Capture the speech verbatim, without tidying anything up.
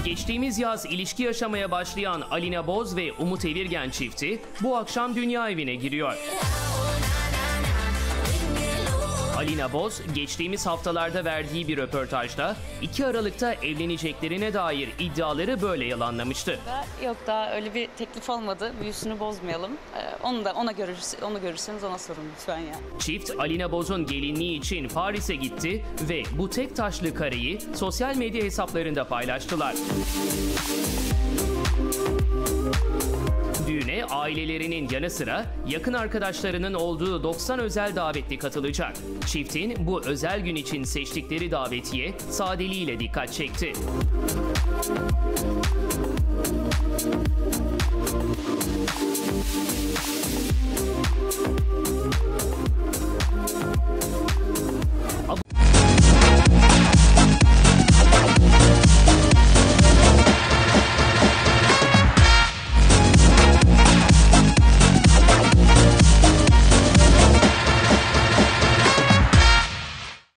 Geçtiğimiz yaz ilişki yaşamaya başlayan Alina Boz ve Umut Evirgen çifti bu akşam dünya evine giriyor. Alina Boz geçtiğimiz haftalarda verdiği bir röportajda iki Aralık'ta evleneceklerine dair iddiaları böyle yalanlamıştı. Yok, daha öyle bir teklif olmadı. Büyüsünü bozmayalım. Ee, onu da ona görür, onu görürseniz ona sorun lütfen ya. Çift Alina Boz'un gelinliği için Paris'e gitti ve bu tek taşlı kareyi sosyal medya hesaplarında paylaştılar. Düğüne ailelerinin yanı sıra yakın arkadaşlarının olduğu doksan özel davetli katılacak. Çiftin bu özel gün için seçtikleri davetiye sadeliğiyle dikkat çekti.